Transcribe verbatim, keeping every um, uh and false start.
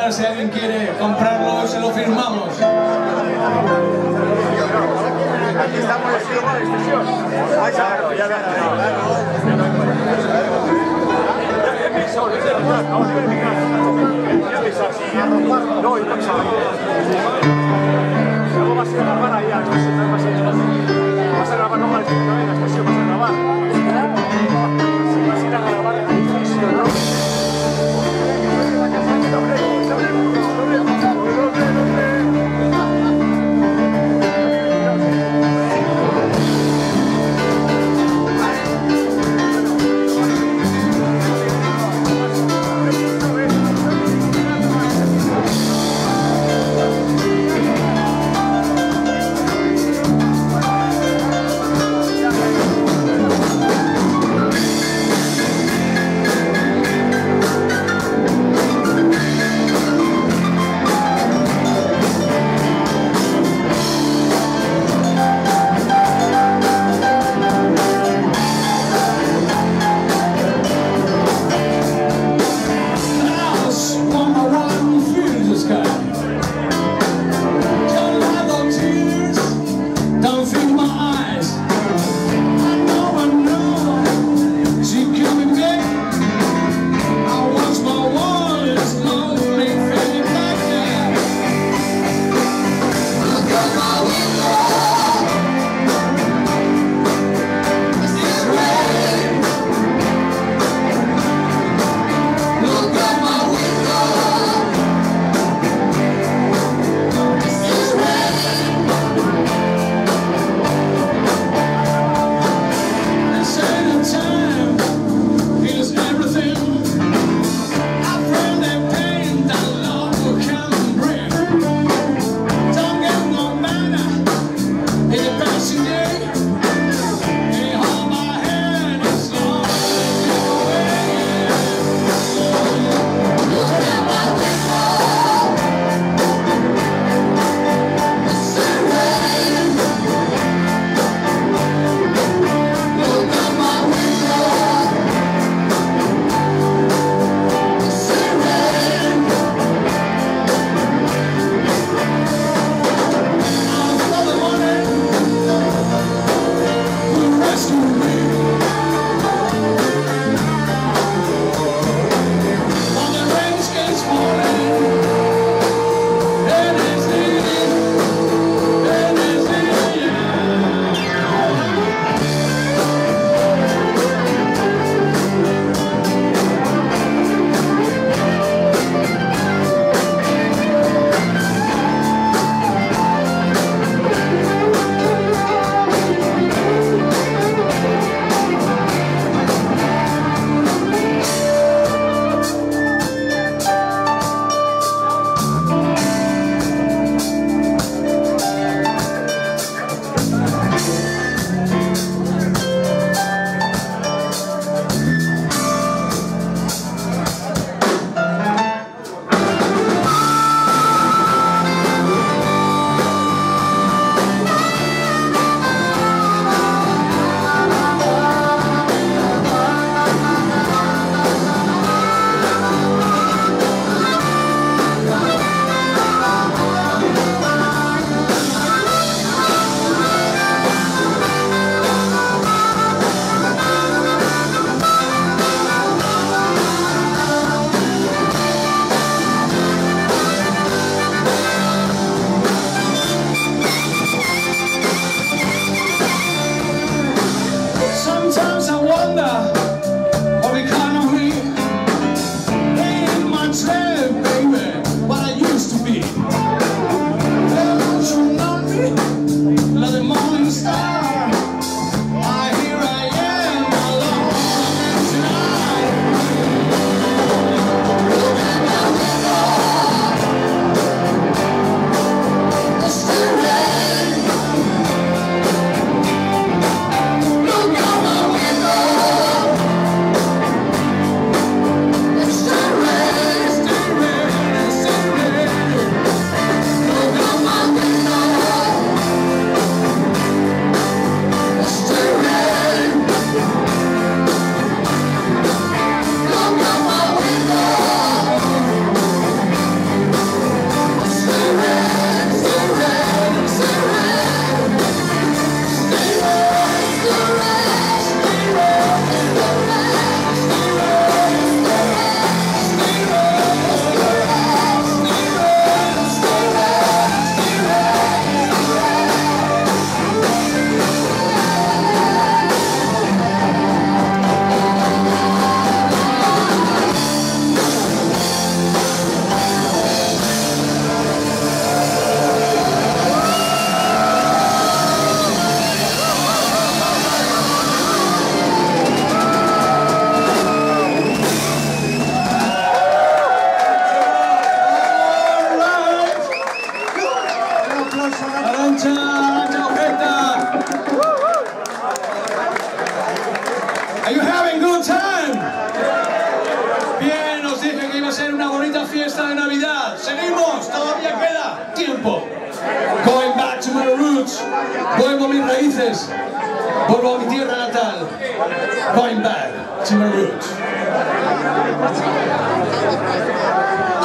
ejemplar, si alguien quiere comprarlo, se lo firmamos. Aquí estamos en la extensión. Ahí claro, ya ves. No, y pensaba. Luego vas a grabar ahí, vas a grabar no mal, la extensión vas a grabar. Si vas a ir a grabar el edificio, ¿no? nada, seguimos, todavía queda tiempo. Going back to my roots. Vuelvo a mis raíces. Vuelvo a mi tierra natal. Going back to my roots.